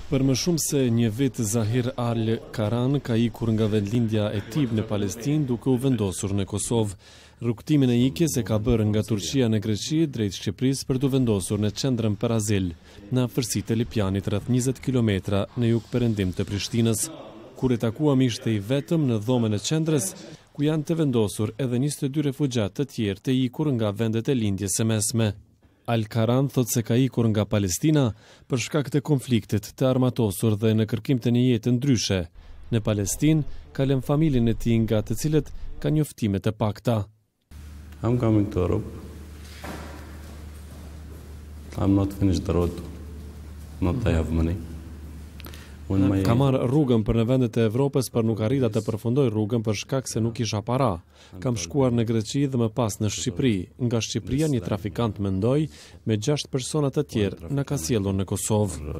Për më shumë se një vit, Zahir Al-Karan ka ikur nga vendlindja e tij në Palestinë duke u vendosur në Kosovë. Rrugtimin e ikjes e ka bërë nga Turqia në Greqi drejt Shqipërisë për të vendosur në qendrën për azil, në afërsitë e Lipjanit rreth 20 kilometra në jug-perëndim të Prishtinës. Kur e takuam ishte i vetëm në dhomën e qendrës, ku janë të vendosur edhe 22 refugjat të tjerë të ikur nga vendet e lindjes së mesme. Al-Karan thot se ka ikur nga Palestina për shkak të konfliktit të armatosur dhe në kërkim të një jetë ndryshe. Në Palestinë ka lënë familjen e tij nga të cilët ka njoftime të pakta. I'm coming to Europe. I'm not finished the road. Not I have money. Ka marrë rrugën për në vendet e Evropës, për nuk arrita të përfundoj rrugën për shkak se nuk isha para. Kam shkuar në Greqi dhe më pas në Shqipëri. Nga Shqipëria një trafikant mendoi me 6 persona të tjerë na ka sjellur në Kosovë.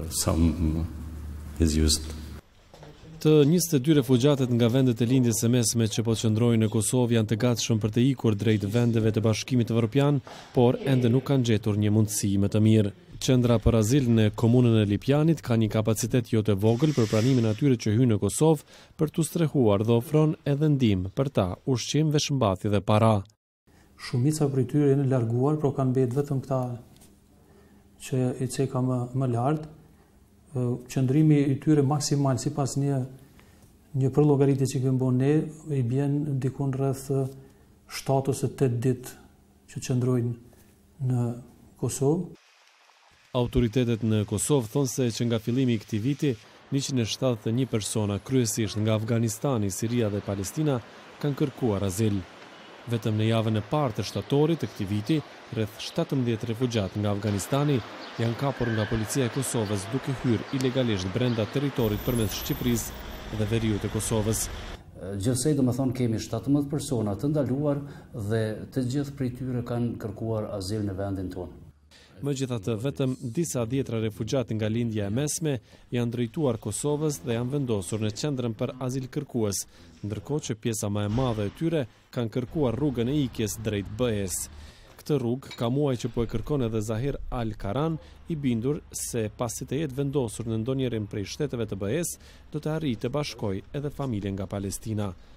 Të 22 refugjatët nga vendet e lindjes së mesme që po qëndrojnë në Kosovë janë të gatshëm për të ikur drejt vendeve të Bashkimit Evropian, por ende nuk kanë gjetur një mundësi më të mirë. Qendra për azil në komunën e Lipjanit ka një kapacitet jo të vogël për pranimin atyre që hyjnë në Kosovë për t'u strehuar dhe ofron edhe ndihmë për ta, ushqim, veshmbathje dhe para. Shumica prej tyre janë larguar, por kanë mbetë vetëm këta që i ceka më lart. Qëndrimi i tyre maksimal sipas një përllogaritje që kemi bën ne i bën dikun rreth 7 ose 8 ditë që qëndrojnë në Kosovë. Autoritetet në Kosovë thonë se që nga fillimi i këtij viti 171 persona, kryesisht nga Afganistani, Siria dhe Palestina, kanë kërkuar azil. Vetëm në javën e parë të shtatorit të këtij viti, rreth 17 refugjat nga Afganistani janë kapur nga policia e Kosovës duke hyrë ilegalisht brenda territorit përmes Shqipërisë dhe veriut të Kosovës. Gjithsej domethënë kemi 17 persona të ndaluar dhe të gjithë prej tyre kanë kërkuar azil në vendin tonë. Megjithatë, vetëm disa dhjetra refugjat nga lindja e mesme janë drejtuar Kosovës dhe janë vendosur në qendrën për azil kërkues, ndërkohë që pjesa më e madhe e tyre kanë kërkuar rrugën e ikjes drejt BE-s. Këtë rrugë ka muaj që po e kërkon edhe Zahir Al-Karan, i bindur se pasi të jetë vendosur në ndonjërin prej shteteve të BE-s, do të arrijë të bashkojë edhe familjen nga Palestina.